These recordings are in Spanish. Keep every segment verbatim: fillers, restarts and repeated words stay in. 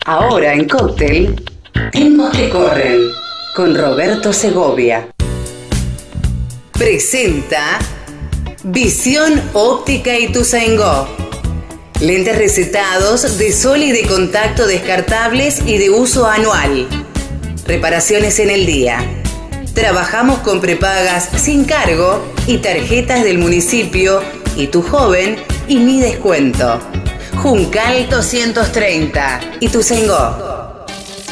Ahora en Cóctel, Tiempos que corren, con Roberto Segovia. Presenta Visión Óptica Ituzaingó. Lentes recetados de sol y de contacto descartables y de uso anual. Reparaciones en el día. Trabajamos con prepagas sin cargo y tarjetas del municipio y tu joven y mi descuento. Juncal doscientos treinta, Ituzaingó.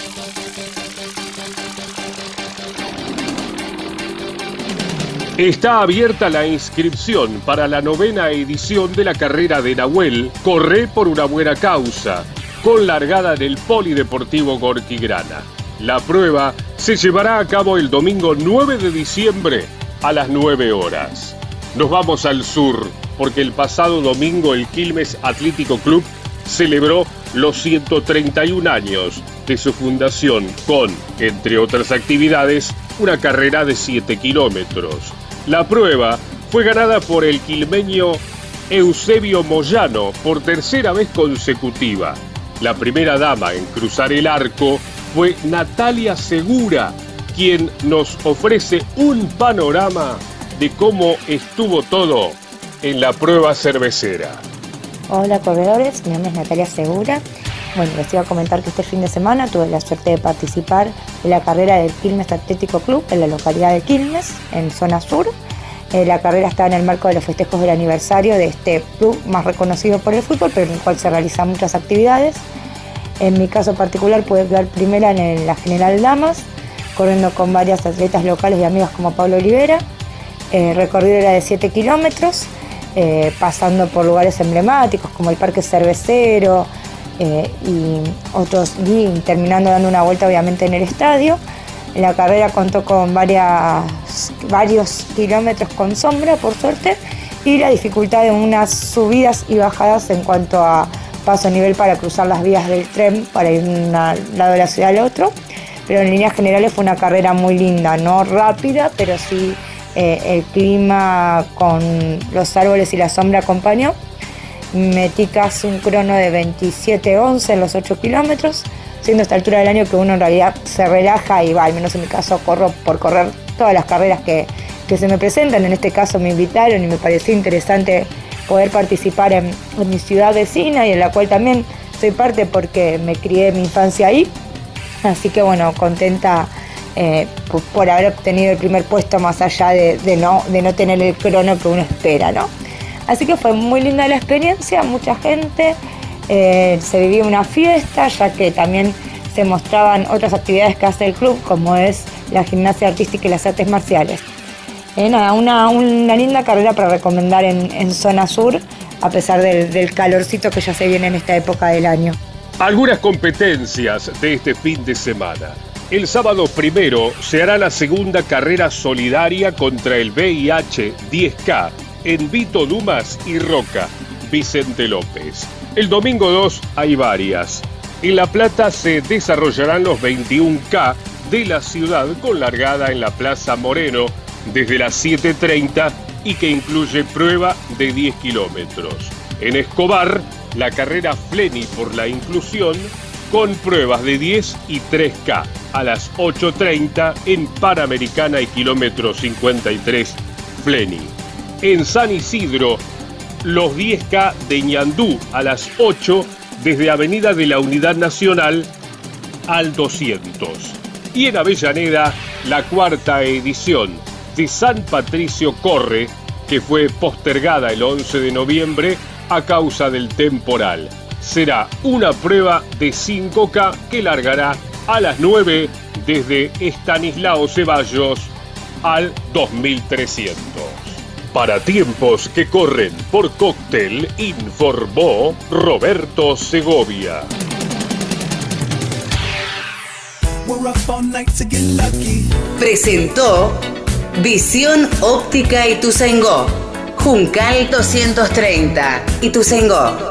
Está abierta la inscripción para la novena edición de la carrera de Nahuel Corre por una buena causa, con largada del Polideportivo Gorki Grana. La prueba se llevará a cabo el domingo nueve de diciembre a las nueve horas. Nos vamos al sur, porque el pasado domingo el Quilmes Atlético Club celebró los ciento treinta y un años de su fundación con, entre otras actividades, una carrera de siete kilómetros. La prueba fue ganada por el quilmeño Eusebio Moyano por tercera vez consecutiva. La primera dama en cruzar el arco fue Natalia Segura, quien nos ofrece un panorama de cómo estuvo todo en la prueba cervecera. Hola corredores, mi nombre es Natalia Segura. Bueno, les iba a comentar que este fin de semana tuve la suerte de participar en la carrera del Quilmes Atlético Club en la localidad de Quilmes, en zona sur. Eh, la carrera está en el marco de los festejos del aniversario de este club más reconocido por el fútbol, pero en el cual se realizan muchas actividades. En mi caso particular pude quedar primera en la General Damas, corriendo con varias atletas locales y amigas como Pablo Olivera. El recorrido era de siete kilómetros, eh, pasando por lugares emblemáticos como el Parque Cervecero eh, y otros, y terminando dando una vuelta obviamente en el estadio. La carrera contó con varias, varios kilómetros con sombra, por suerte, y la dificultad de unas subidas y bajadas en cuanto a paso a nivel para cruzar las vías del tren para ir de un lado de la ciudad al otro. Pero en líneas generales fue una carrera muy linda, no rápida, pero sí eh, el clima con los árboles y la sombra acompañó. Metí casi un crono de veintisiete once en los ocho kilómetros, siendo esta altura del año que uno en realidad se relaja y va, al menos en mi caso corro por correr todas las carreras que, que se me presentan. En este caso me invitaron y me pareció interesante poder participar en, en mi ciudad vecina y en la cual también soy parte porque me crié mi infancia ahí. Así que bueno, contenta eh, por, por haber obtenido el primer puesto más allá de, de, no, de no tener el crono que uno espera, ¿no? Así que fue muy linda la experiencia, mucha gente, eh, se vivía una fiesta, ya que también se mostraban otras actividades que hace el club, como es la gimnasia artística y las artes marciales. Eh, nada, una, una linda carrera para recomendar en, en zona sur, a pesar del, del calorcito que ya se viene en esta época del año. Algunas competencias de este fin de semana. El sábado primero se hará la segunda carrera solidaria contra el V I H diez K en Vito Dumas y Roca, Vicente López. El domingo dos hay varias. En La Plata se desarrollarán los veintiún K de la ciudad con largada en la Plaza Moreno desde las siete treinta y que incluye prueba de diez kilómetros. En Escobar, la carrera Fleni por la inclusión con pruebas de diez y tres K a las ocho treinta en Panamericana y kilómetro cincuenta y tres Fleni. En San Isidro, los diez K de Ñandú a las ocho desde Avenida de la Unidad Nacional al doscientos. Y en Avellaneda, la cuarta edición de San Patricio Corre, que fue postergada el once de noviembre a causa del temporal. Será una prueba de cinco K que largará a las nueve desde Estanislao Ceballos al dos mil trescientos. Para Tiempos que corren por Cóctel, informó Roberto Segovia. Presentó Visión Óptica Ituzaingó. Juncal doscientos treinta, Ituzaingó.